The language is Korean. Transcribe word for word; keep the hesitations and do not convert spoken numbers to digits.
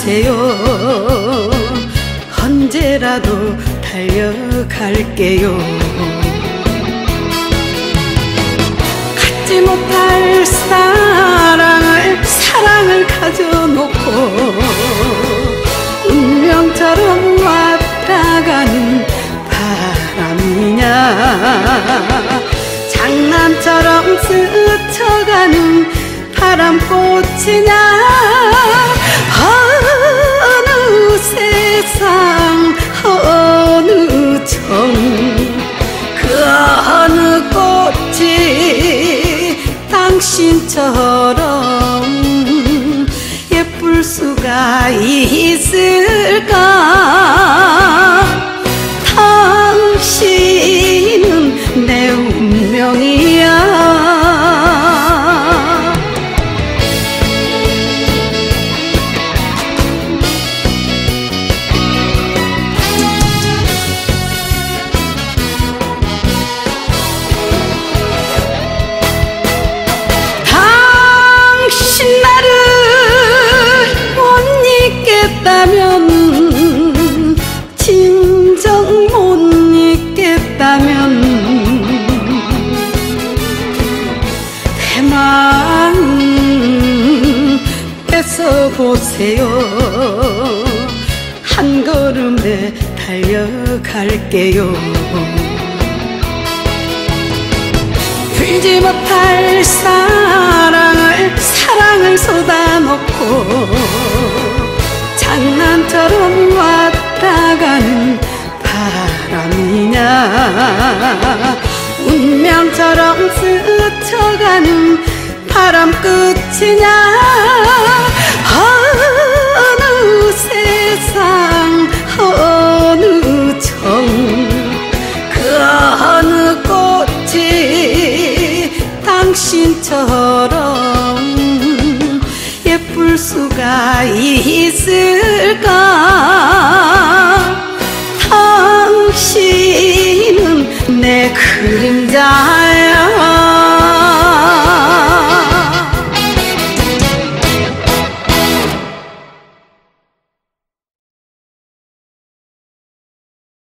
찾아보세요. 언제라도 달려갈게요. 갖지 못할 사랑을 사랑을 가져놓고 운명처럼 왔다가는 바람이냐, 장난처럼 스쳐가는 바람꽃이냐. 어느 세상 어느 정 그 어느 꽃이 당신처럼 예쁠 수가 있을까. 당신은 내 운명이야. 당신 나를 못 잊겠다면, 진정 못 잊겠다면 내 마음 뺏어보세요. 한 걸음에 달려갈게요. 풀지 못할 사랑을 사랑을 쏟아놓고 장난처럼 왔다가는 바람이냐, 운명처럼 스쳐가는 바람 끝이냐. 어느 세상 어느 정 그 어느 꽃이 당신처럼 예쁠 수가 있을까. 당신은 내 그림자야.